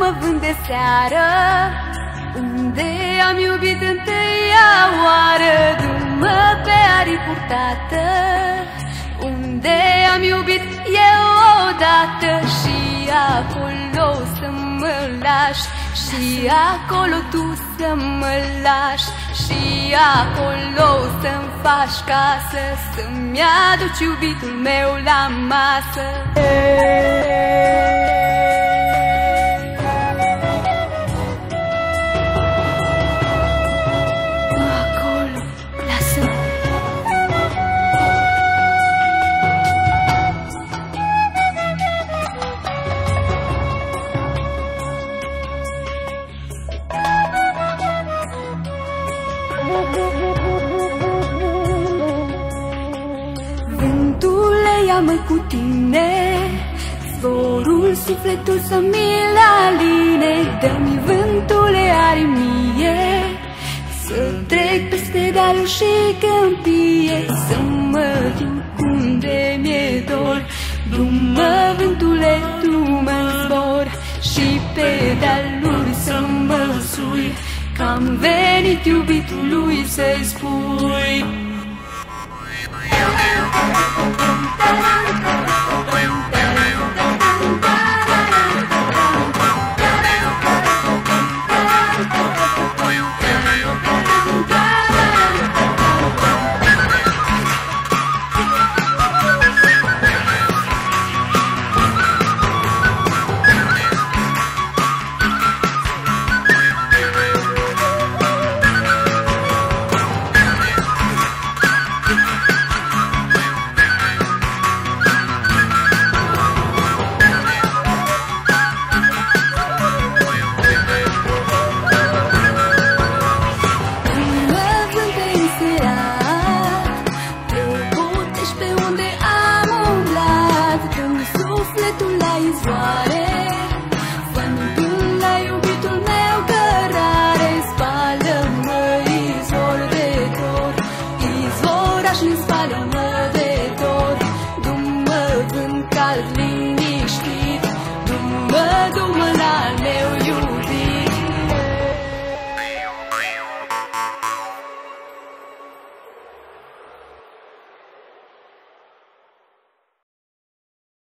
vânt de seară, unde am iubit întâia oară. Du-mă pe aripi purtată, unde am iubit eu odată. Și acolo să mă lași, și acolo tu să mă lași, și acolo să-mi faci casă, să-mi aduci iubitul meu la masă. Acolo, lasă-mă. Vântule, ia-mă cu tine, zborul, sufletul să mi-l aline. Dă-mi, vântule, aripi mie, să trec peste dealuri și câmpie, să mă duc unde mi-e dor. Du-mă, vântule, du-mă-n zbor, și pe dealuri să mă sui, că-am venit iubitului să-i spui. Spală-mă de dor, du-mă vânt cald lin